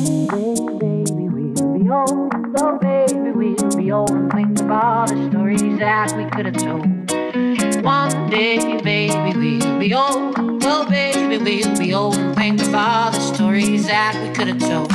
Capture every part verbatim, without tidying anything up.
baby, we'll be old. Oh, baby, we'll be old and think of all the stories that we could have told. One day, baby, we'll be old. Oh, baby, we'll be old and think of all the stories that we could have told.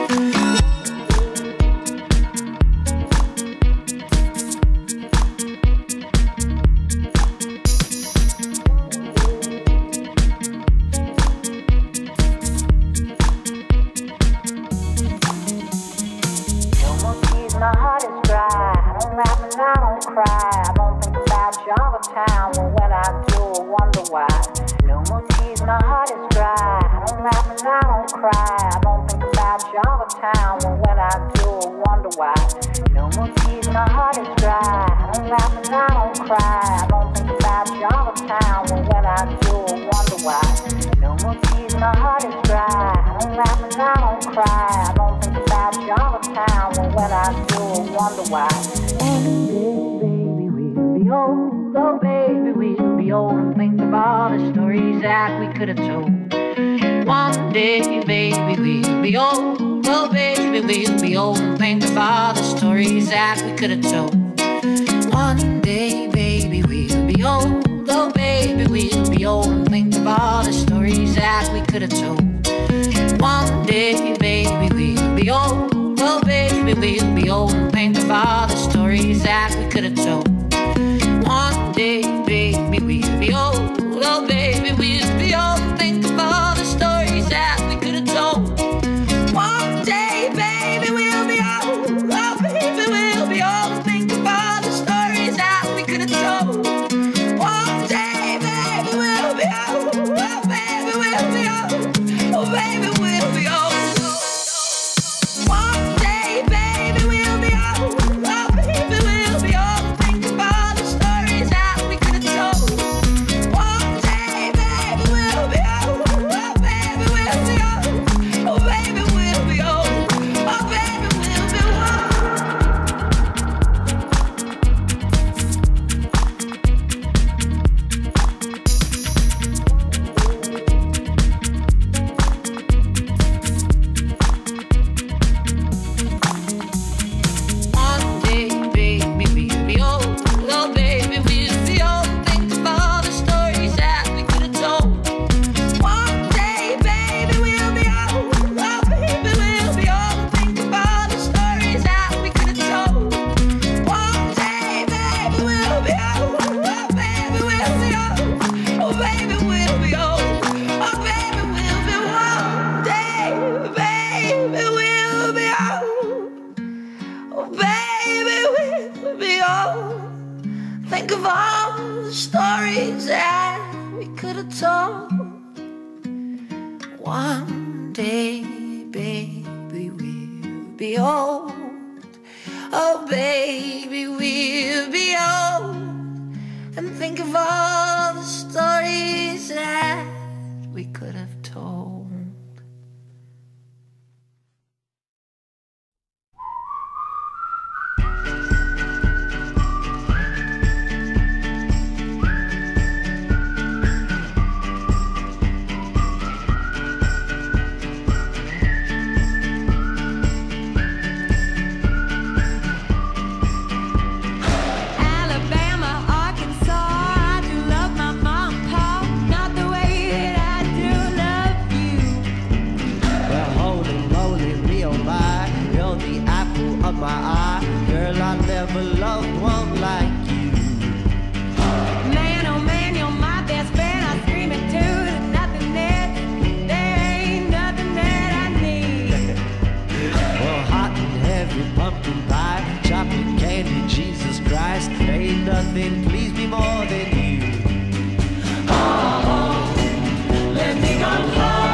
My heart is dry. I don't laugh and I don't cry. I don't think about Java Town. Well, when I do, I wonder why. No more tears, my heart is dry. I don't laugh and I don't cry. I don't think about Java Town. Well, when I do, I wonder why. No more tears, my heart is dry. I don't laugh and I don't cry. I don't think about Java Town. Well, when I do, I wonder why. No more tears, my heart is dry. I don't laugh and I don't cry. I don't think about Java Town. Well, when I do, I wonder why. One day, baby, we'll be old. Oh, baby, we'll be old and think of all the stories that we could have told. One day, baby, we'll be old. Oh, baby, we'll be old and think of all the stories that we could have told. One day, baby, we'll be old. Oh, baby, we'll be old and think of all the stories that we could have told. One day, baby, we'll be old. Oh, baby, we'll be old and think of all the stories that we could have told. One day, baby, we'll be old. Oh, baby, we'll be old and think of all the stories that we could have told. One day, baby, we'll be old. Oh, baby, we'll be old and think of all the stories that we could have told. One day, baby, we'll be old. Oh, baby, we'll be old. Oh, baby, we'll be old. Think of all the stories that we could have told. One day, baby, we'll be old. Oh, baby, we'll be old. And think of all the stories that we could have told. My eye, girl, I never loved one like you. Man, oh man, you're my best friend. I scream it too. There's nothing that, there ain't nothing that I need. Well, hot and heavy pumpkin pie, chocolate candy, Jesus Christ, ain't nothing please me more than you. Oh, let me go home.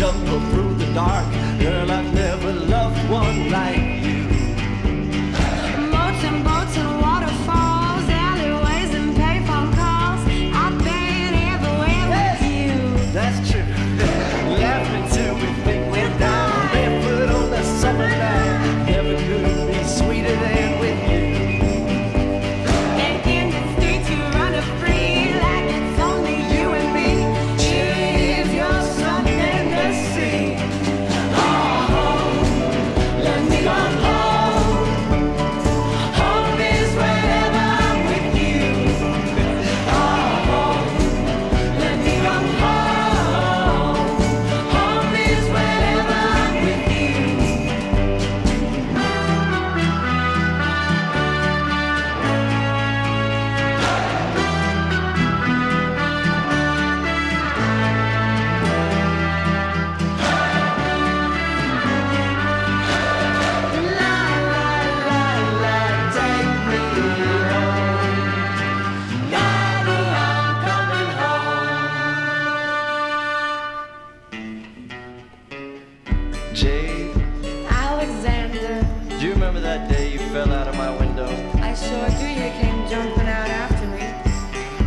jungle through the dark. Girl, I never loved one like you. Boats and boats and waterfalls, alleyways and payphone calls. I've been everywhere with you. That's true. Laughing till we think we're down, barefoot on the summer night. Never could be sweeter than with you. And in the streets you run a free like it's only you and me. If you're something to see, oh, let me go home. Home is wherever I'm with you. Oh, let me go home. Home is wherever I'm with you. La la la la, take me home. Daddy, I'm coming home. Jade, Alexander, do you remember that day you fell out of my window? I sure do. You came jumping out after me.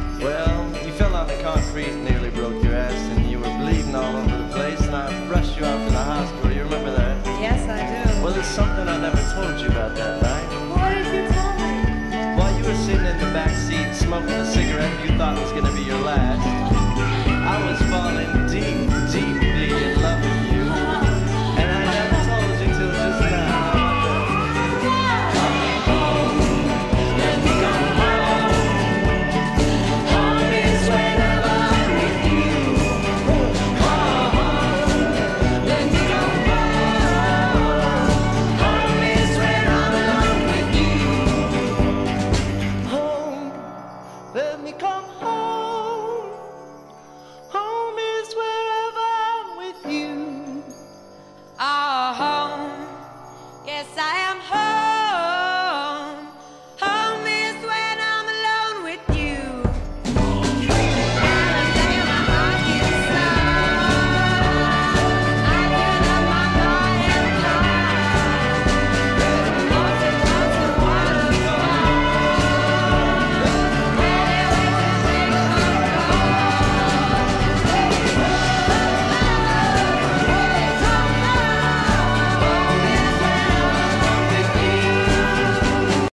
Well, you fell on the concrete, nearly broke your ass, and you were bleeding all over the place, and I rushed you out